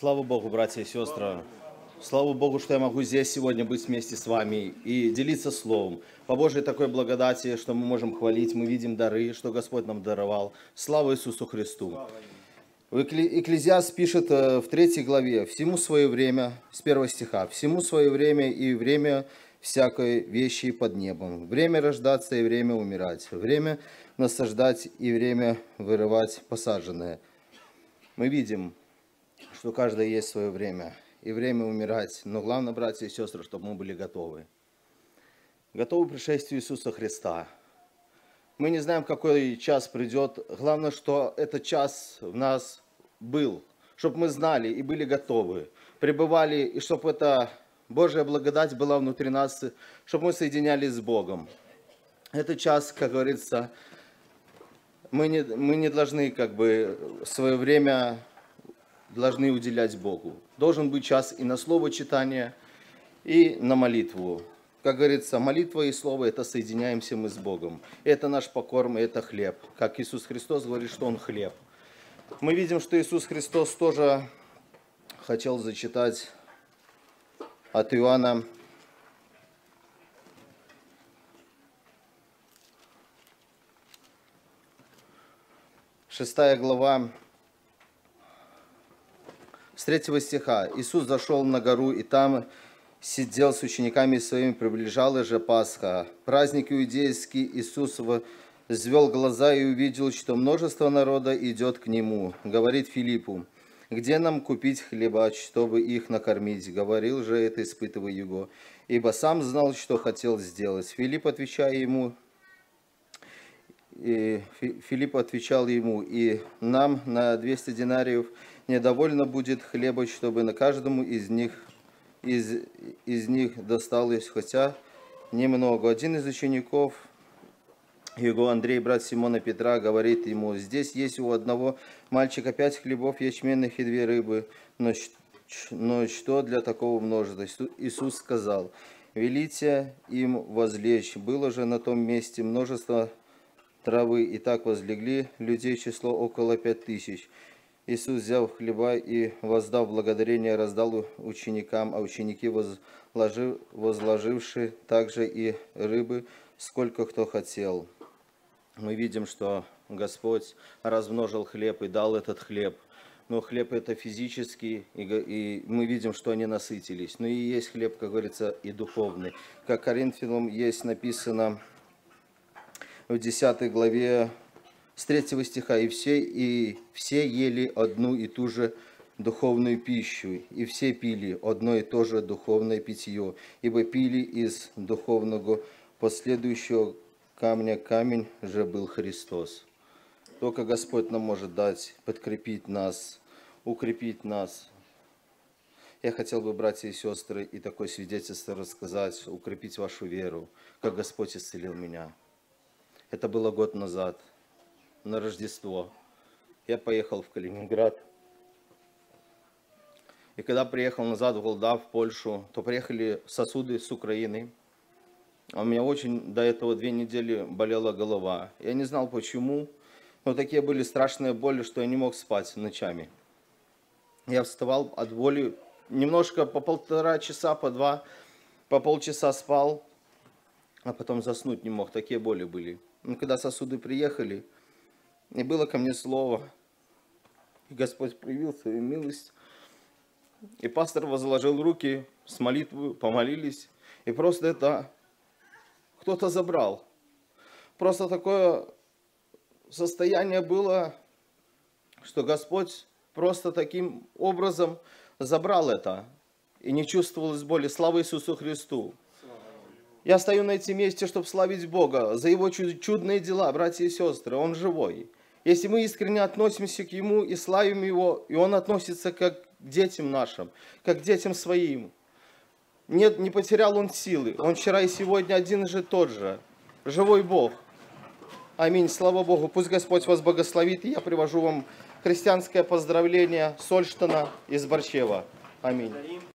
Слава Богу, братья и сестры. Слава Богу, что я могу здесь сегодня быть вместе с вами и делиться Словом. По Божьей такой благодати, что мы можем хвалить, мы видим дары, что Господь нам даровал. Слава Иисусу Христу. Экклезиаст пишет в 3 главе: «Всему свое время», с 1 стиха, «Всему свое время и время всякой вещи под небом. Время рождаться и время умирать. Время насаждать и время вырывать посаженное». Мы видим, что каждое есть свое время, и время умирать. Но главное, братья и сестры, чтобы мы были готовы. Готовы к пришествию Иисуса Христа. Мы не знаем, какой час придет. Главное, что этот час в нас был, чтобы мы знали и были готовы, пребывали, и чтобы эта Божья благодать была внутри нас, чтобы мы соединялись с Богом. Этот час, как говорится, мы не должны свое время должны уделять Богу. Должен быть час и на слово читания, и на молитву. Как говорится, молитва и слово – это соединяемся мы с Богом. Это наш покорм, это хлеб. Как Иисус Христос говорит, что Он хлеб. Мы видим, что Иисус Христос тоже хотел зачитать от Иоанна. 6 глава, с 3 стиха. «Иисус зашел на гору, и там сидел с учениками своими, приближалась же Пасха. Праздник иудейский. Иисус возвел глаза и увидел, что множество народа идет к Нему. Говорит Филиппу: где нам купить хлеба, чтобы их накормить? Говорил же это, испытывая Его, ибо сам знал, что хотел сделать. Филипп отвечал ему: и нам на 200 динариев недовольно будет хлеба, чтобы на каждому из них досталось хотя немного. Один из учеников его, Андрей, брат Симона Петра, говорит ему: здесь есть у одного мальчика 5 хлебов ячменных и 2 рыбы, но что для такого множества? Иисус сказал: велите им возлечь. Было же на том месте множество травы, и так возлегли людей число около 5000. Иисус, взяв хлеба и воздав благодарение, раздал ученикам, а ученики, возложивши также и рыбы, сколько кто хотел. Мы видим, что Господь размножил хлеб и дал этот хлеб. Но хлеб это физический, и мы видим, что они насытились. Но и есть хлеб, как говорится, и духовный. Как Коринфянам есть написано в 10 главе, с 3 стиха: и все ели одну и ту же духовную пищу, и все пили одно и то же духовное питье, ибо пили из духовного последующего камня, камень же был Христос. Только Господь нам может дать, подкрепить нас, укрепить нас. Я хотел бы, братья и сестры, и такое свидетельство рассказать, укрепить вашу веру, как Господь исцелил меня. Это было год назад, на Рождество. Я поехал в Калининград. И когда приехал назад в Голдав, в Польшу, то приехали сосуды с Украины. А у меня очень до этого 2 недели болела голова. Я не знал почему, но такие были страшные боли, что я не мог спать ночами. Я вставал от боли, немножко по 1,5 часа, по 2, по полчаса спал, а потом заснуть не мог, такие боли были. Но когда сосуды приехали, и было ко мне слово, и Господь проявил свою милость, и пастор возложил руки с молитвой, помолились, и просто это кто-то забрал. Просто такое состояние было, что Господь просто таким образом забрал это, и не чувствовалось боли. Слава Иисусу Христу! Я стою на этом месте, чтобы славить Бога за Его чудные дела, братья и сестры. Он живой. Если мы искренне относимся к Ему и славим Его, и Он относится как к детям нашим, как к детям своим. Нет, не потерял Он силы. Он вчера и сегодня один же тот же. Живой Бог. Аминь. Слава Богу. Пусть Господь вас благословит. И я привожу вам христианское поздравление с Ольштана из Борщева. Аминь.